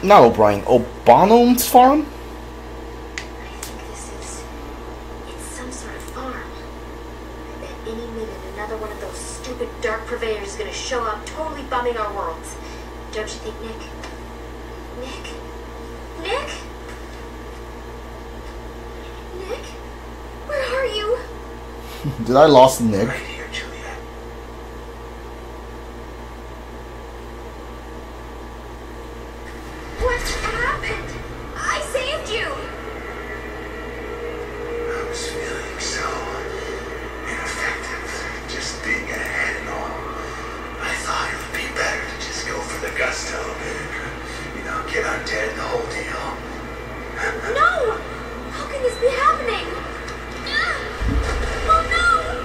Not O'Brien. O'Bonnell's farm? I think it's some sort of farm. I bet any minute another one of those stupid dark purveyors is gonna show up, totally bumming our worlds. Don't you think, Nick? Nick? Nick? Nick? Where are you? Did I lost Nick? Right here, Juliet. What happened? I saved you! I was feeling so ineffective, just being ahead and all. I thought it would be better to just go for the gusto. You know, get undead, the whole deal. No! How can this be happening? Oh no!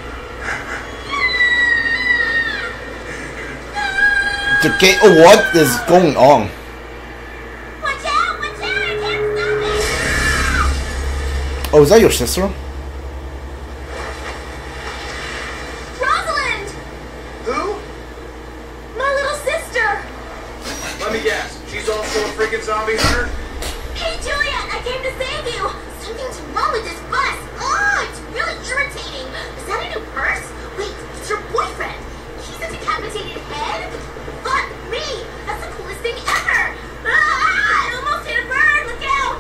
The game. Oh, what is going on? Watch out! Watch out! I can't stop it! Oh, is that your sister? Rosalind! Who? My little sister! Let me guess. She's also a freaking zombie hunter? Hey, Juliet! I came to save you! Something's wrong with this bus! Oh, it's really irritating! Is that a new purse? Wait, it's your boyfriend! He's a decapitated head? Fuck me! That's the coolest thing ever! Ah! I almost hit a bird! Look out!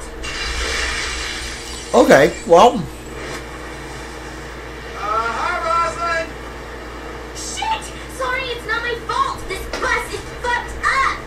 Okay, well. Hi, Rosalind! Shit! Sorry, it's not my fault! This bus is fucked up!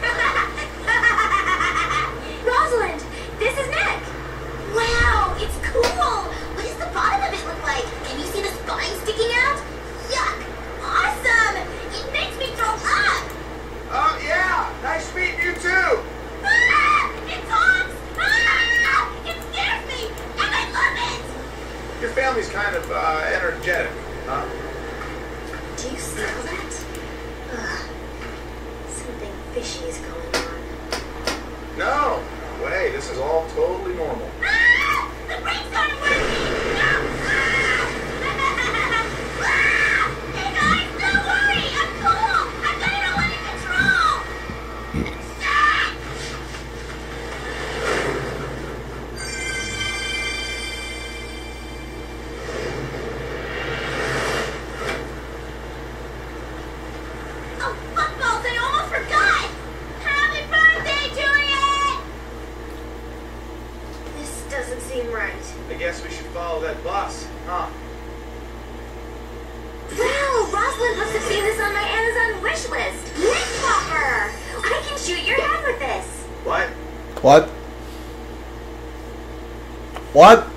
Rosalind! This is Nick! Wow, it's cool! What does the bottom of it look like? Can you see the spine sticking out? Yuck! Awesome! It makes me throw up! Oh, yeah! Nice meeting you, too! Ah! It talks! Ah! It scares me! And I love it! Your family's kind of, energetic, huh? Do you smell that? Ugh. Something fishy is going on. No! No way. This is all totally normal. Ah! The brakes aren't working! No! Ah! Ah! Hey guys, don't worry! I'm cool! I've got it all under control! Ah! Oh, fuckballs! I almost forgot! Happy birthday, Juliet! This doesn't seem right. I guess we should follow that bus, huh? Wow, Rosalind must have seen this on my Amazon wish list. RePOP! I can shoot your head with this. What? What? What?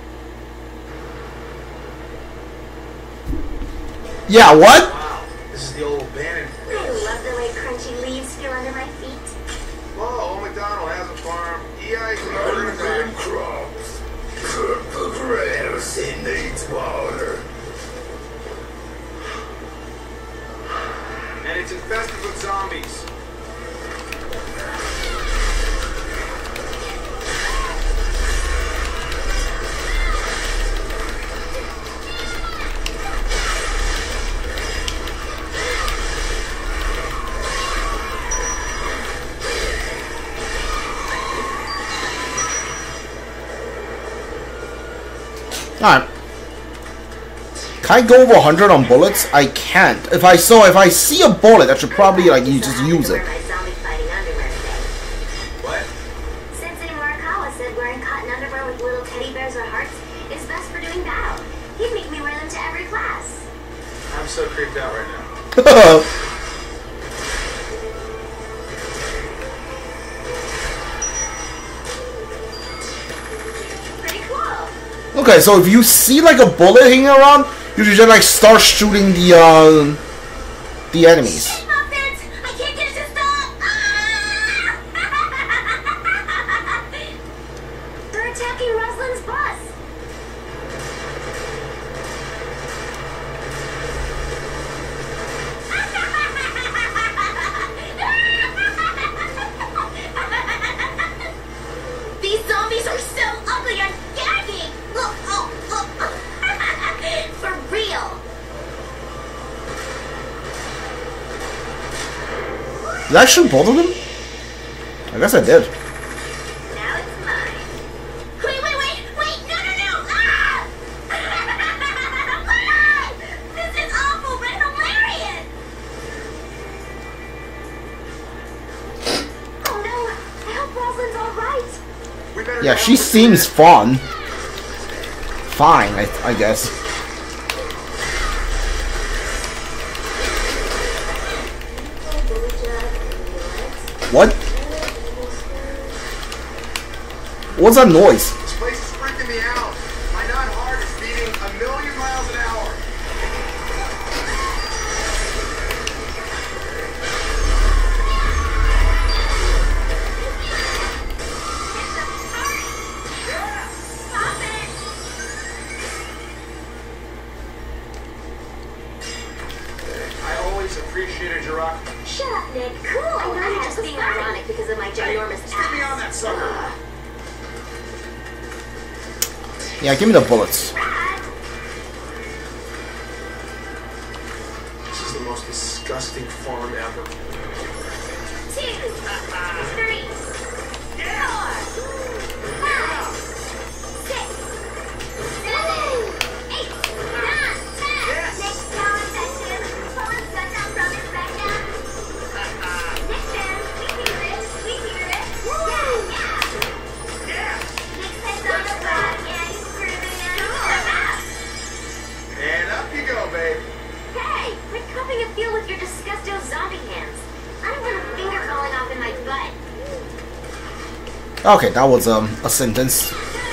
Yeah, what? Wow, this is the old abandoned I place. love the way crunchy leaves feel under my feet. Whoa, Old MacDonald has a farm. Urban EIC. crops. Purple grass in needs water. And it's infested with zombies. Alright. Can I go over 100 on bullets? I can't. If I see a bullet, I should probably like you just use it. My zombie fighting underwear today. What? Sensei Morikawa said wearing cotton underwear with little teddy bears or hearts is best for doing battle. He'd make me wear them to every class. I'm so creeped out right now. Pretty cool. Okay, so if you see like a bullet hanging around, you should just like start shooting the enemies. Shit, Muffins! I can't get it to stop! Ah! They're attacking Rosalind's bus. These zombies are so ugly and gagging! Look, oh, look! For real! Did I shoot both of them? I guess I did. Now it's mine. Wait, no! Ah! This is awful, but hilarious! Oh no, I hope Rosalind's alright. Yeah, she seems fun. Fine, I guess. What? What's that noise? This place is freaking me out. My non-heart is beating 1,000,000 miles an hour. Stop it! I always appreciated your rock. Shut up, Nick. Cool. I'm just being ironic because of my ginormous Hey, get me on that sucker. Yeah, give me the bullets. This is the most disgusting farm ever. 2, 3, 4, 5, 6, 7, 8, 9, 10. Next down, effective. Pull his gun down from his back down. Next down. We hear it. Yeah. Next head's on the block. Yeah, he's grooving now. And up you go, babe. Hey, quit cupping a feel with your disgusto zombie hands. I don't want a finger falling off in my butt. Okay, that was a sentence.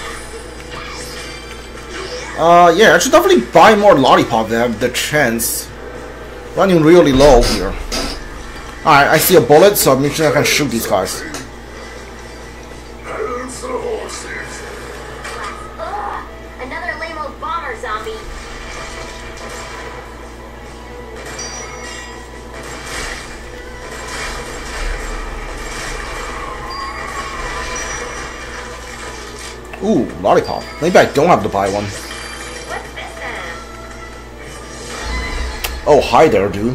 Yeah, I should definitely buy more Lollipop if I have the chance. Running really low here. Alright, I see a bullet, so I'm sure I can shoot these guys. Ugh, another lame old bomber zombie. Ooh, Lollipop. Maybe I don't have to buy one. What's this then? Oh, hi there, dude.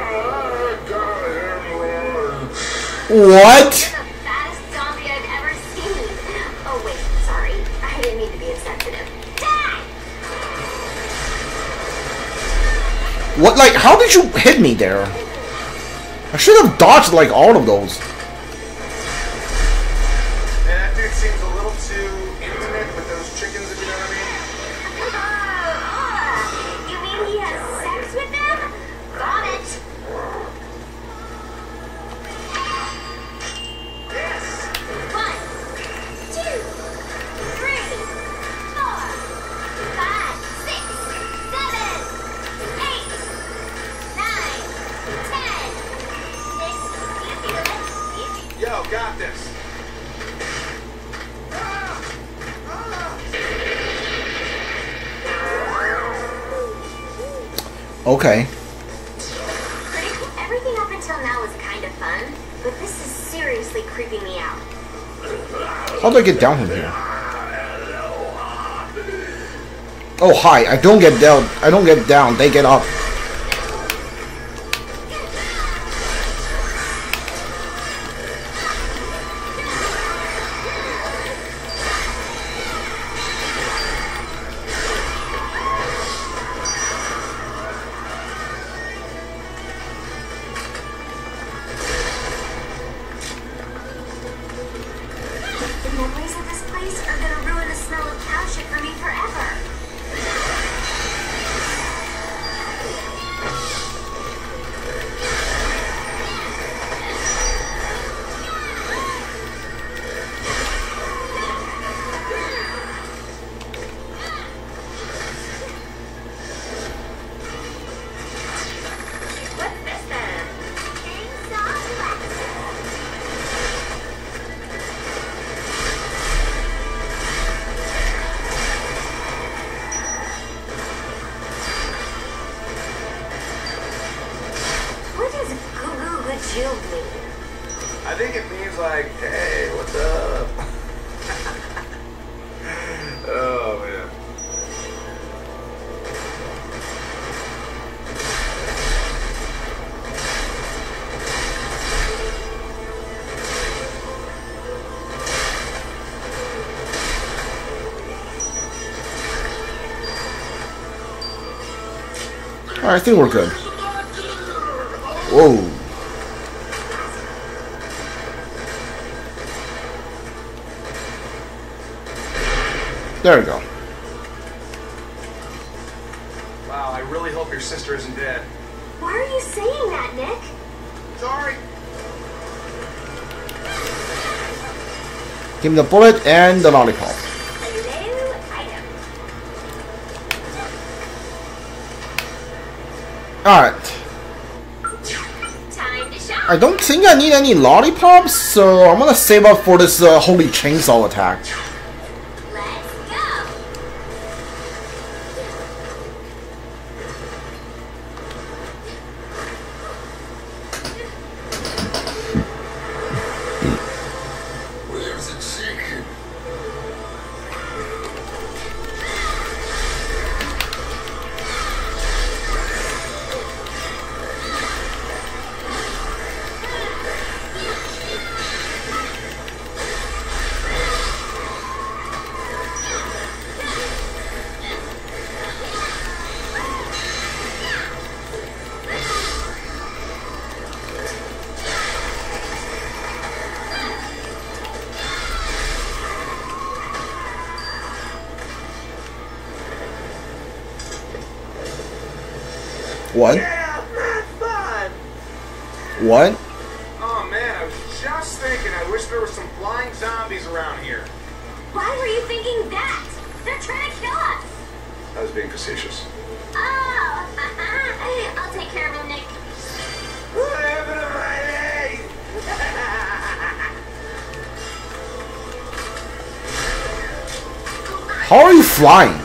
What? You're the fattest zombie I've ever seen. Oh wait, sorry. I didn't mean to be insensitive. Die! What, like, how did you hit me there? I should have dodged, like, all of those. And that dude seems a little too intimate with those chickens, if you know what I mean. You mean he has sex with them? Got it. Yes! 1, 2, 3, 4, 5, 6, 7, 8, 9, 10. Nick, you feel it? Yo, got this. Okay. Everything up until now was kind of fun, but this is seriously creeping me out. How do I get down from here? Oh, hi. I don't get down. I don't get down. They get up. The memories of this place are gonna ruin the smell of cow shit for me forever. What's this then? Chainsaw practice. What does goo-goo gajoob mean? I think it means like, hey, what's up? Oh, man. I think we're good. Whoa. There we go. Wow, I really hope your sister isn't dead. Why are you saying that, Nick? Sorry. Give me the bullet and the lollipop. Hello, item. Alright. Time to shop. I don't think I need any lollipops, so I'm gonna save up for this holy chainsaw attack. Let's go. Where's the chicken? What? Yeah, that's fun. What? Oh man, I was just thinking. I wish there were some flying zombies around here. Why were you thinking that? They're trying to kill us. I was being facetious. Oh, I'll take care of him, Nick. What happened to my leg? How are you flying?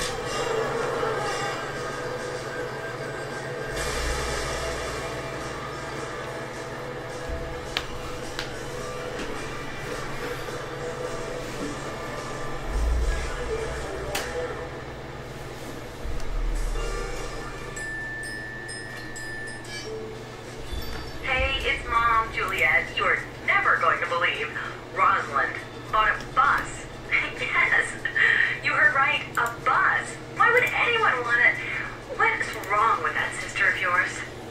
Hey, it's Mom, Juliet. You're never going to believe. Rosalind bought a bus. Yes, you heard right, a bus. Why would anyone want it? What's wrong with that sister of yours?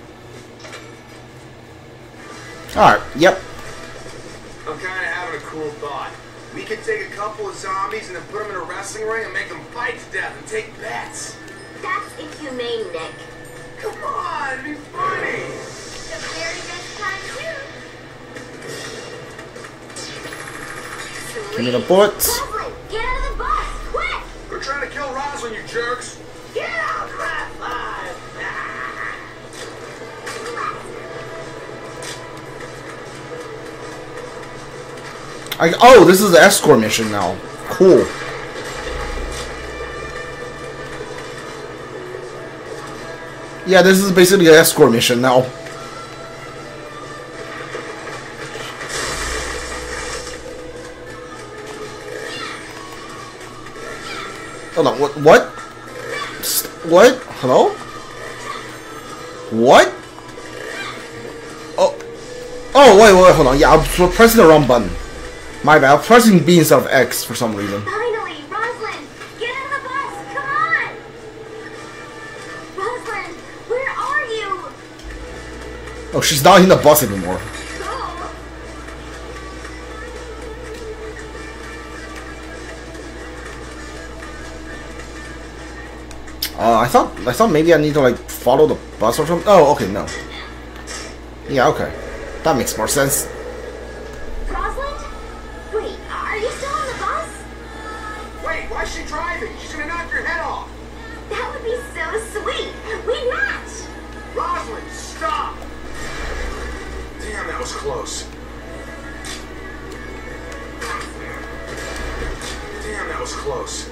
Alright, yep. I'm kind of having a cool thought. We could take a couple of zombies and then put them in a wrestling ring and make them fight to death and take bets. That's inhumane, Nick. Come on, it'd be funny. The very best time, too. Give me the bullets. Rosalind, get out of the bus, quick! We're trying to kill Rosalind, you jerks. Get out of that line. Oh, this is the escort mission now. Cool. Yeah, this is basically an escort mission now. Hold on, what? What? Hello? What? Oh. Oh, wait, hold on. Yeah, I'm pressing the wrong button. My bad, I'm pressing B instead of X for some reason. Finally, Rosalind, get out of the bus, come on! Rosalind, where are you? Oh, she's not in the bus anymore. Oh. I thought maybe I need to like follow the bus or something. Oh, okay, no. Yeah, okay, that makes more sense. Rosalind? Wait, are you still on the bus? Wait, why is she driving? She's gonna knock your head off. That would be so sweet. We'd match. Rosalind, stop. Damn, that was close. Damn, that was close.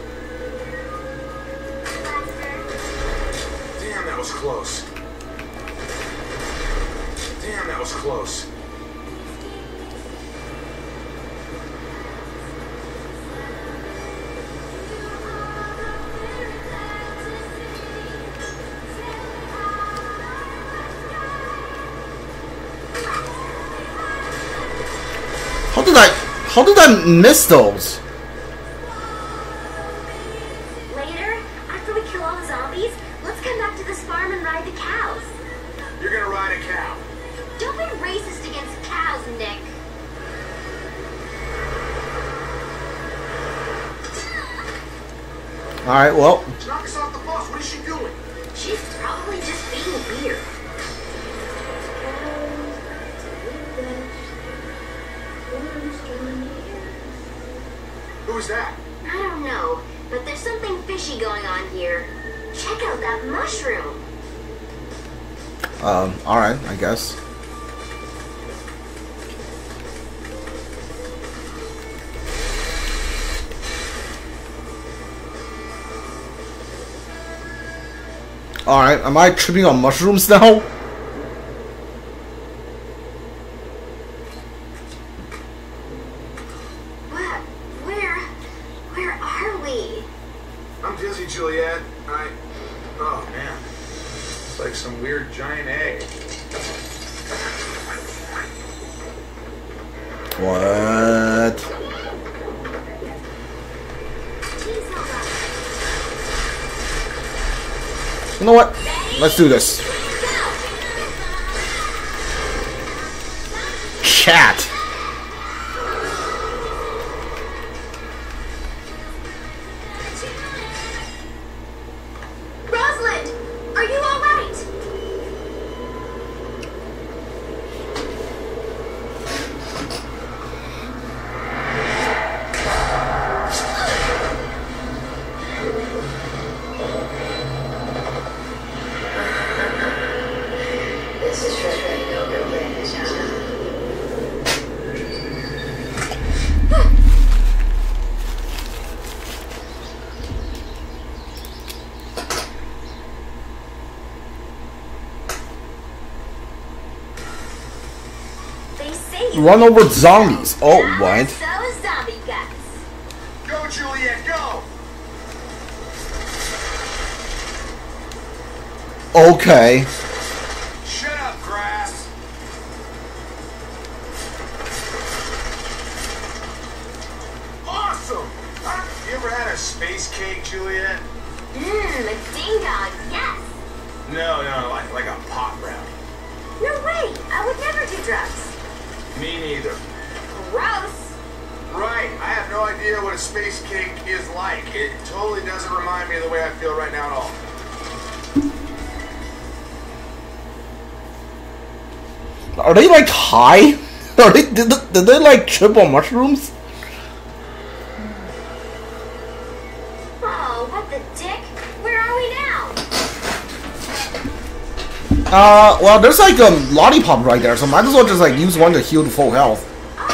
Damn, that was close. Damn, that was close. How did I miss those? Later, after we kill all the zombies, Let's come back to this farm and ride the cows. You're gonna ride a cow. Don't be racist against cows, Nick. Alright, well. Knock us off the bus. What is she doing? She's probably just being weird. Who's that? I don't know, but there's something fishy going on here. Check out that mushroom. Alright, I guess. Alright, am I tripping on mushrooms now? Where are we? I'm dizzy, Juliet. Oh, man. It's like some weird giant egg. What? You know what? Let's do this. Chat. Rosalind, are you all right? This is frustrating over Brandon's house. They say you Run over zombies. Oh, what? So zombie guts. Go, Juliet, go! Okay. Shut up, Grass. Awesome! Huh? You ever had a space cake, Juliet? Mmm, a ding dong, yes. No, like a pot brownie. No way, I would never do drugs. Me neither. Gross. Right, I have no idea what a space cake is like. It totally doesn't remind me of the way I feel right now at all. Are they like high? Are they, did they like trip on mushrooms? Oh, what the dick? Where are we now? Well, there's like a lollipop right there, so might as well just like use one to heal to full health.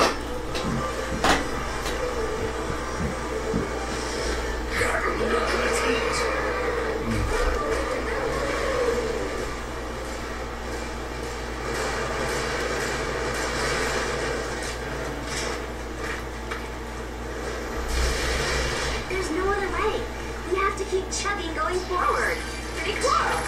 There's no other way. We have to keep chugging going forward. Pretty cool.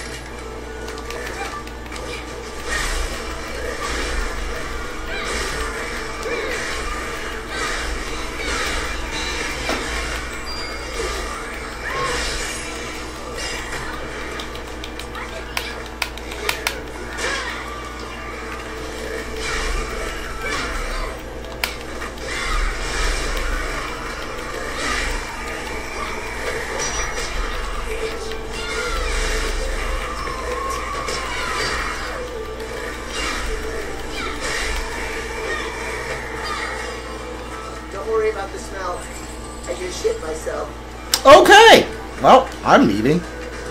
Don't worry about the smell. I just shit myself. Okay. Well, I'm leaving.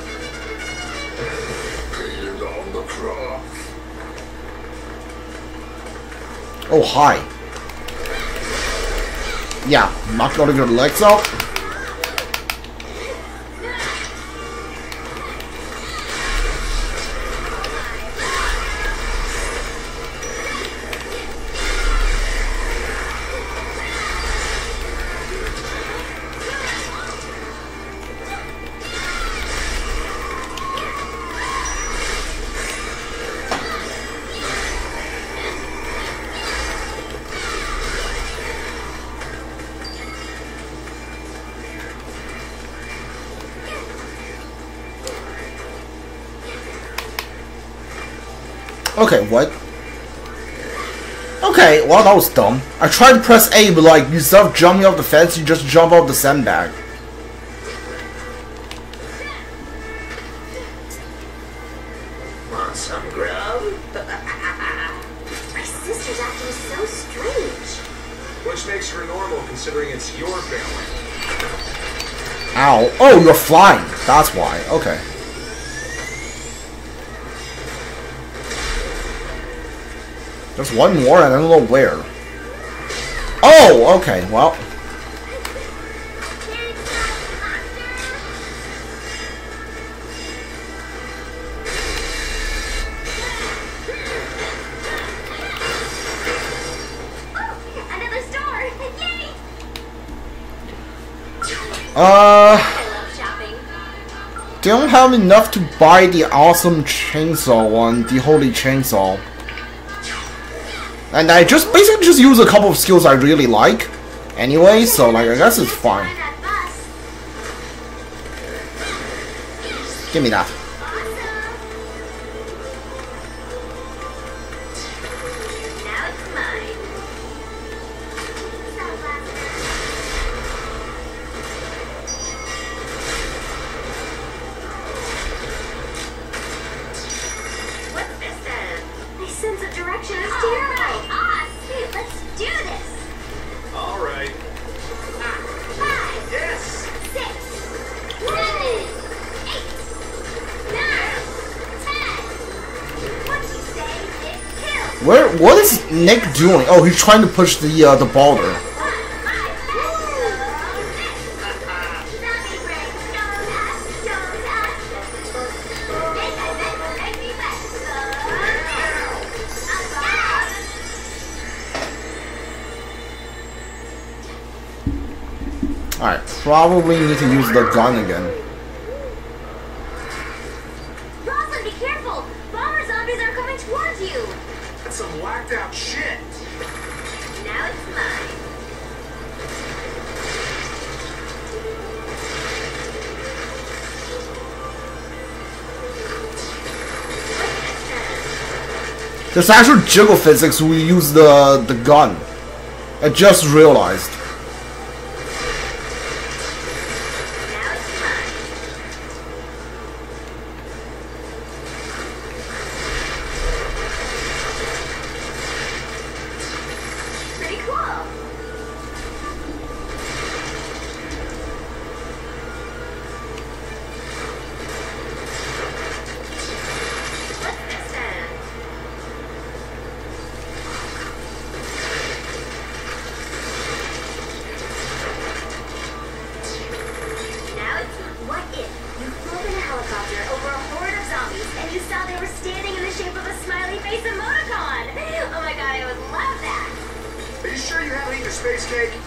Painted on the cross. Oh, hi. Yeah, knock all of your legs out. Okay, what? Okay, well that was dumb. I tried to press A, but like instead of jumping off the fence, you just jump off the sandbag. Want some grub? My sister's acting so strange. Which makes her normal considering it's your family. Ow. Oh, you're flying. That's why. Okay. There's one more and I don't know where. Oh, okay, well. Another store! Yay! I love shopping. They don't have enough to buy the awesome chainsaw one, the holy chainsaw. And I just basically just use a couple of skills I really like anyway, so like I guess it's fine. Give me that. Now it's mine. What's this then? My sense of direction is terrible. Let's do this. All right. 5, Yes. 6, 7, 8, 9, 10. What do you say, Nick? Kill. What is Nick doing? Oh, he's trying to push the boulder. Alright, probably need to use the gun again. Rosalind, be careful! Bomber zombies are coming towards you! That's some whacked out shit. Now it's mine. There's actual jiggle physics when we use the gun. I just realized. Now it's mine. Pretty cool. What's this then? Now it's what if you flew in a helicopter over a horde of zombies and you saw they were standing in the shape of a smiley face emoticon? Oh my god, I would love that. Are you sure you haven't eaten a space cake?